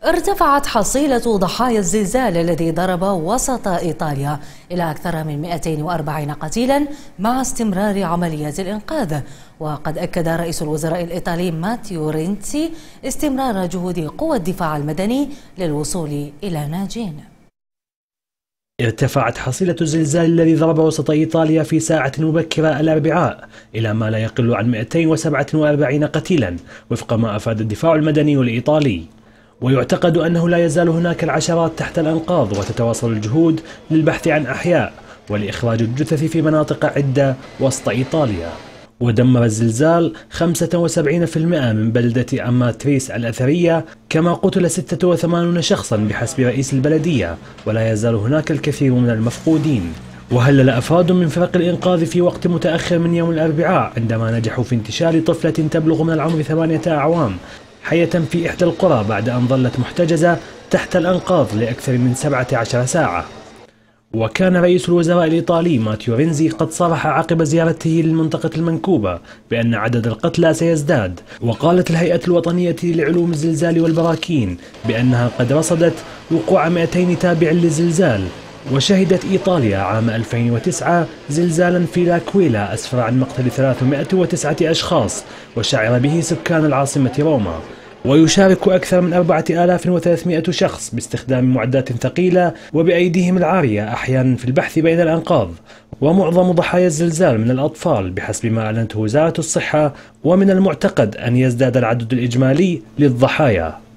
ارتفعت حصيلة ضحايا الزلزال الذي ضرب وسط إيطاليا إلى أكثر من 240 قتيلا مع استمرار عمليات الإنقاذ. وقد أكد رئيس الوزراء الإيطالي ماتيو رينتسي استمرار جهود قوى الدفاع المدني للوصول إلى ناجين. ارتفعت حصيلة الزلزال الذي ضرب وسط إيطاليا في ساعة مبكرة الأربعاء إلى ما لا يقل عن 247 قتيلا وفق ما أفاد الدفاع المدني الإيطالي. ويعتقد أنه لا يزال هناك العشرات تحت الأنقاض، وتتواصل الجهود للبحث عن أحياء ولإخراج الجثث في مناطق عدة وسط إيطاليا. ودمر الزلزال 75% من بلدة أماتريس الأثرية، كما قتل 86 شخصا بحسب رئيس البلدية، ولا يزال هناك الكثير من المفقودين. وهلل أفراد من فرق الإنقاذ في وقت متأخر من يوم الأربعاء عندما نجحوا في انتشال طفلة تبلغ من العمر 8 أعوام حية في إحدى القرى بعد أن ظلت محتجزة تحت الأنقاض لأكثر من 17 ساعة. وكان رئيس الوزراء الإيطالي ماتيو رينزي قد صرح عقب زيارته للمنطقة المنكوبة بأن عدد القتلى سيزداد. وقالت الهيئة الوطنية لعلوم الزلزال والبراكين بأنها قد رصدت وقوع 200 تابع للزلزال. وشهدت إيطاليا عام 2009 زلزالا في لاكويلا أسفر عن مقتل 309 أشخاص وشعر به سكان العاصمة روما. ويشارك أكثر من 4300 شخص باستخدام معدات ثقيلة وبأيديهم العارية أحيانا في البحث بين الأنقاض. ومعظم ضحايا الزلزال من الأطفال بحسب ما أعلنته وزارة الصحة، ومن المعتقد أن يزداد العدد الإجمالي للضحايا.